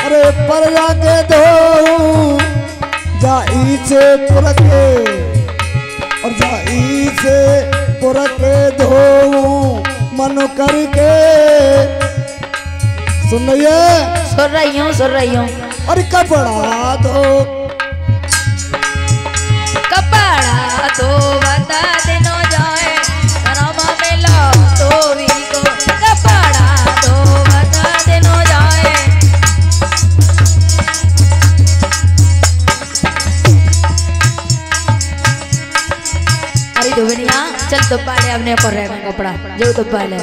अरे पर जाके धो जाई से पुरके और जाई से पुरके धो मन करके। सुन रही हूँ। और कपड़ा धो बता दिनो जाए रामा मेला धोवी को। कपड़ा धो बता दिनो जाए। अरे धोबनिया चल तो पाले अपने पर रहेगा कपड़ा जो तो पाले।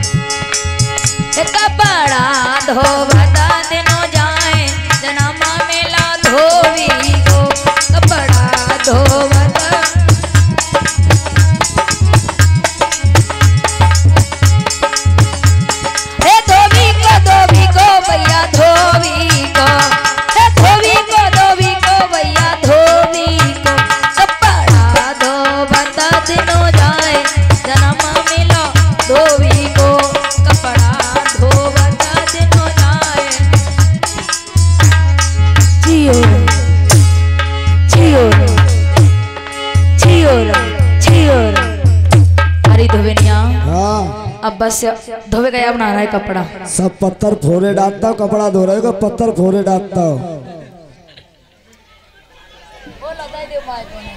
कपड़ा धो बता दिनो जाए रामा मेला धोवी को। कपड़ा धो बता अब बस धोवे गया बना रहा है कपड़ा। सब पत्थर फोड़े डालता हूँ, कपड़ा धो रहे हो पत्थर फोड़े डालता हूँ।